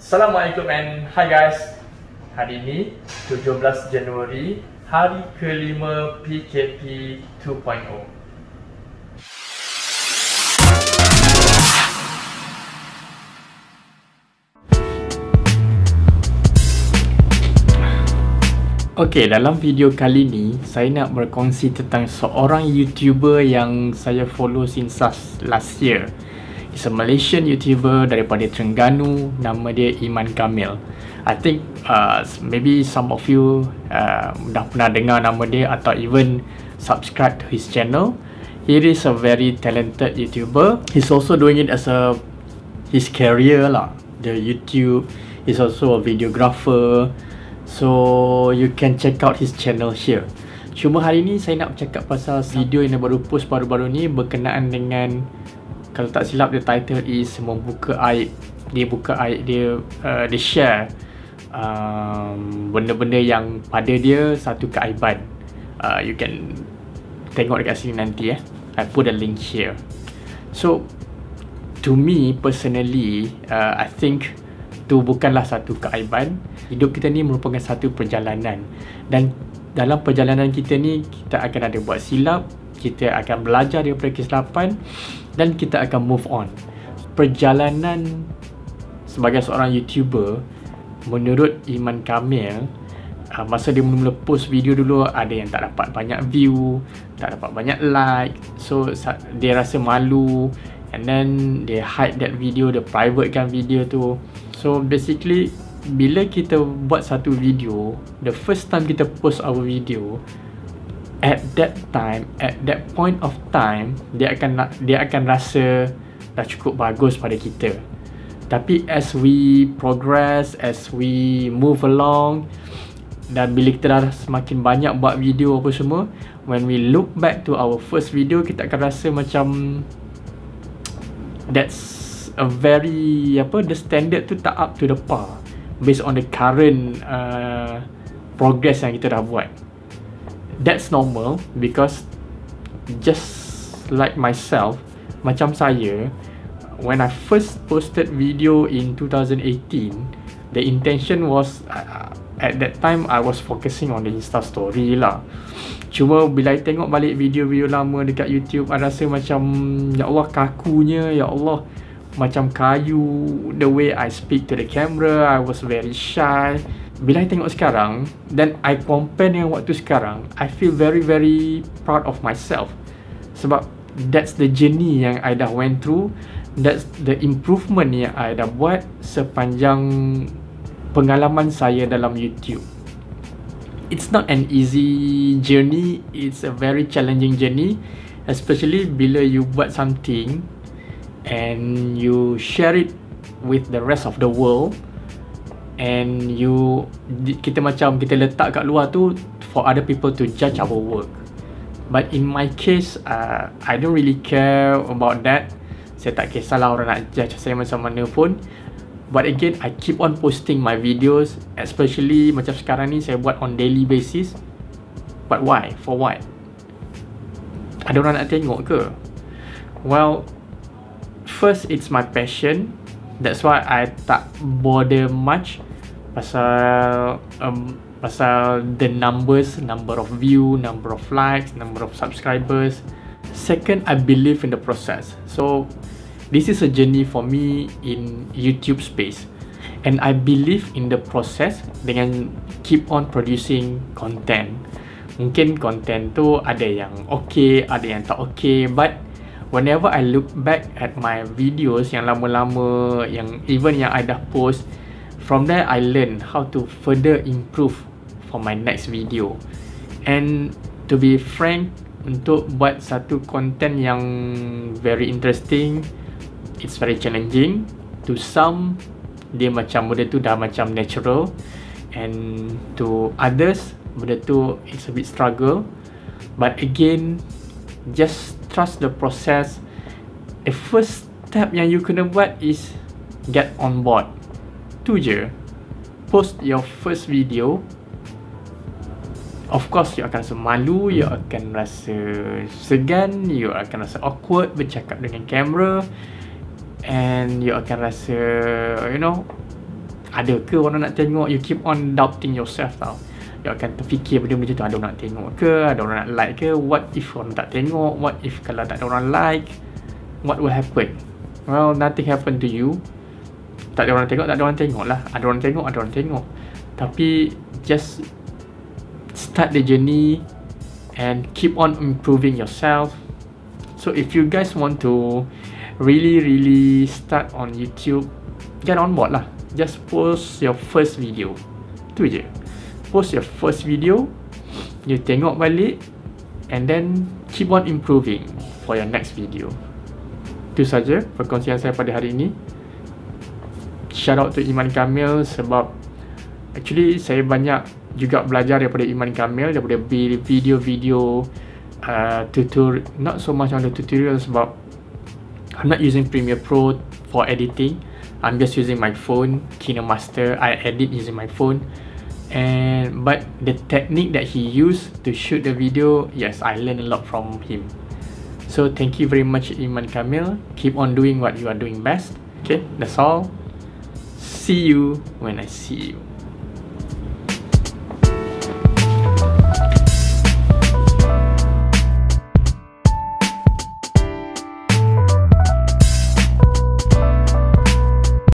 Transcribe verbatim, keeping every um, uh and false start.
Assalamualaikum and hi guys. Hari ini tujuh belas Januari, hari kelima P K P dua titik nol. Okey, dalam video kali ni saya nak berkongsi tentang seorang YouTuber yang saya follow since last year. He's a Malaysian YouTuber daripada Terengganu, nama dia Iman Kamil. I think uh, maybe some of you uh, dah pernah dengar nama dia atau even subscribe to his channel. He is a very talented YouTuber. He's also doing it as a his career lah, the YouTube. He's also a videographer. So you can check out his channel here. Cuma hari ni saya nak bercakap pasal video yang baru post baru-baru ni berkenaan dengan, kalau tak silap the title is membuka aib. Dia buka aib dia, uh, dia share um, benda-benda yang pada dia satu keaiban. uh, You can tengok dekat sini nanti eh. I put a link here. So to me personally, uh, I think tu bukanlah satu keaiban. Hidup kita ni merupakan satu perjalanan, dan dalam perjalanan kita ni kita akan ada buat silap, kita akan belajar daripada kesilapan, dan kita akan move on. Perjalanan sebagai seorang YouTuber menurut Iman Kamil, uh, masa dia mula-mula post video dulu, ada yang tak dapat banyak view, tak dapat banyak like. So dia rasa malu, and then dia hide that video, dia privatekan video tu. So basically bila kita buat satu video, the first time kita post our video, at that time, at that point of time, dia akan dia akan rasa dah cukup bagus pada kita. Tapi as we progress, as we move along, dan bila kita dah semakin banyak buat video apa semua, when we look back to our first video, kita akan rasa macam that's a very apa, the standard tu tak up to the par based on the current uh, progress yang kita dah buat. That's normal because just like myself, macam saya, when I first posted video in two thousand eighteen, the intention was uh, at that time I was focusing on the Insta story lah. Cuma bila I tengok balik video-video lama dekat YouTube, I rasa macam ya Allah kakunya, ya Allah macam kayu, the way I speak to the camera, I was very shy. Bila I tengok sekarang dan I compare dengan waktu sekarang, I feel very very proud of myself. Sebab that's the journey yang I dah went through, that's the improvement yang I dah buat sepanjang pengalaman saya dalam YouTube. It's not an easy journey, it's a very challenging journey, especially bila you buat something and you share it with the rest of the world, and you kita macam kita letak kat luar tu for other people to judge our work. But in my case, uh, I don't really care about that. Saya tak kisahlah orang nak judge saya macam mana pun. But again, I keep on posting my videos, especially macam sekarang ni saya buat on daily basis. But why? For what? Ada orang nak tengok ke? Well, first, it's my passion. That's why I tak bother much pasal um, pasal the numbers, number of view, number of likes, number of subscribers. Second, I believe in the process. So this is a journey for me in YouTube space, and I believe in the process dengan keep on producing content. Mungkin content tu ada yang okay, ada yang tak okay, but whenever I look back at my videos yang lama-lama, yang even yang I dah post, from there I learn how to further improve for my next video. And to be frank, untuk buat satu content yang very interesting, it's very challenging. To some, dia macam benda tu dah macam natural, and to others, benda tu it's a bit struggle. But again, just trust the process. The first step yang you kena buat is get on board. Tu je. Post your first video. Of course, you akan rasa malu, you akan rasa segan, you akan rasa awkward bercakap dengan kamera, and you akan rasa, you know, ada ke orang nak tengok? You keep on doubting yourself tau. You akan terfikir benda macam tu, ada orang nak tengok ke, ada orang nak like ke, what if orang tak tengok, what if kalau tak ada orang like, what will happen? Well, nothing happen to you. Tak ada orang tengok, tak ada orang tengok lah. Ada orang tengok, ada orang tengok. Tapi just start the journey and keep on improving yourself. So if you guys want to really really start on YouTube, get on board lah. Just post your first video. Tu je. Post your first video, you tengok balik, and then keep on improving for your next video. Itu saja perkongsian saya pada hari ini. Shout out to Iman Kamil sebab actually saya banyak juga belajar daripada Iman Kamil, daripada video-video uh, tutorial, not so much on the tutorial sebab I'm not using Premiere Pro for editing. I'm just using my phone, KinoMaster. I edit using my phone. And but the technique that he used to shoot the video, yes, I learned a lot from him. So thank you very much, Iman Kamil. Keep on doing what you are doing best. Okay, that's all. See you when I see you.